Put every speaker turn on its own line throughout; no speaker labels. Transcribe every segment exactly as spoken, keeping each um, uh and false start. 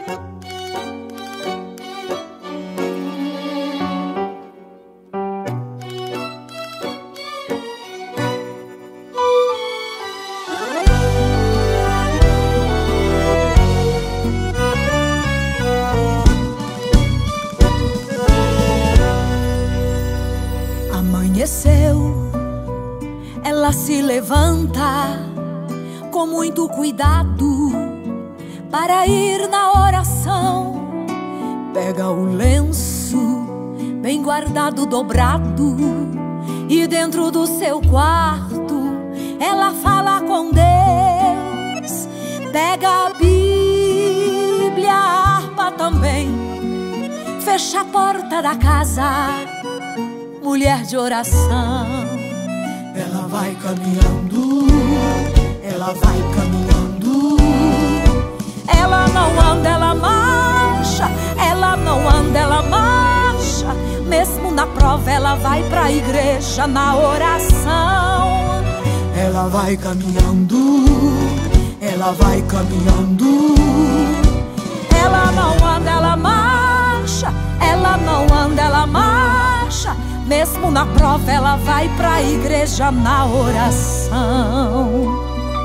Amanheceu, ela se levanta com muito cuidado para ir na oração. Pega o lenço bem guardado, dobrado, e dentro do seu quarto ela fala com Deus. Pega a Bíblia, a harpa também, fecha a porta da casa, mulher de oração.
Ela vai caminhando, ela vai caminhando.
Ela não anda, ela marcha. Ela não anda, ela marcha. Mesmo na prova ela vai pra igreja na oração.
Ela vai caminhando, ela vai caminhando.
Ela não anda, ela marcha. Ela não anda, ela marcha. Mesmo na prova ela vai pra igreja na oração.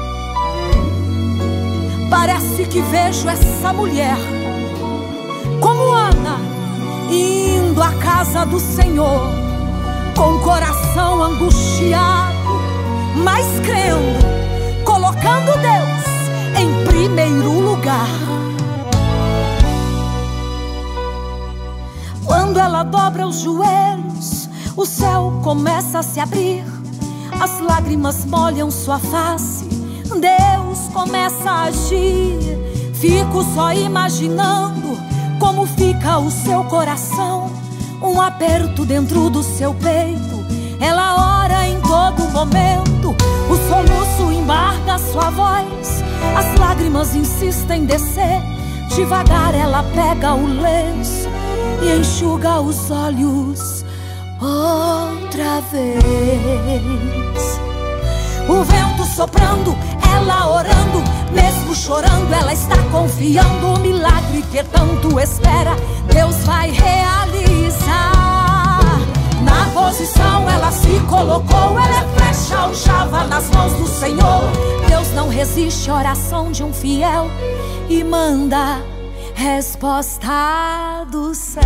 Parece que vejo essa mulher como Ana, indo à casa do Senhor, com o coração angustiado, mas crendo, colocando Deus em primeiro lugar. Quando ela dobra os joelhos, o céu começa a se abrir, as lágrimas molham sua face, Deus começa a agir. Fico só imaginando como fica o seu coração, um aperto dentro do seu peito. Ela ora em todo momento, o soluço embarga sua voz, as lágrimas insistem em descer. Devagar ela pega o lenço e enxuga os olhos outra vez. O vento soprando, ela orando, mesmo chorando, ela está confiando. O milagre que tanto espera, Deus vai realizar. Na posição ela se colocou, ela é flecha aljava nas mãos do Senhor. Deus não resiste à oração de um fiel e manda resposta do céu.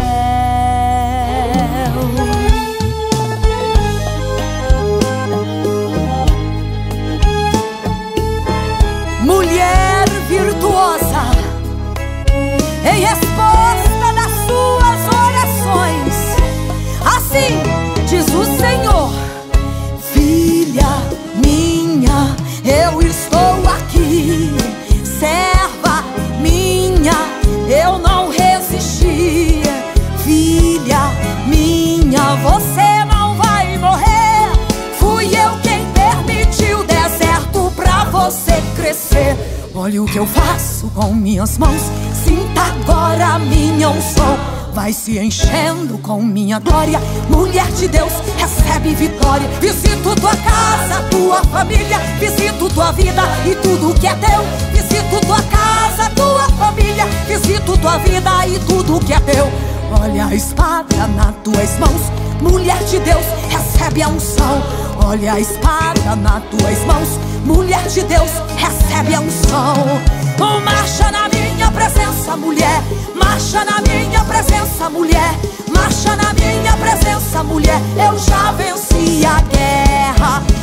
Mulher virtuosa, em resposta das suas orações, assim diz o Senhor: filha minha, eu estou aqui. Serva minha, eu não resisti. Filha minha, você não vai morrer. Fui eu quem permitiu o deserto pra você crescer. Olha o que eu faço com minhas mãos, sinta agora a minha unção. Vai se enchendo com minha glória, mulher de Deus, recebe vitória. Visito tua casa, tua família, visito tua vida e tudo que é teu. Visito tua casa, tua família, visito tua vida e tudo que é teu. Olha a espada nas tuas mãos, mulher de Deus, recebe a unção. Olha a espada nas tuas mãos, mulher de Deus, recebe a unção. Marcha na minha presença, mulher. Marcha na minha presença, mulher. Marcha na minha presença, mulher. Eu já venci a guerra.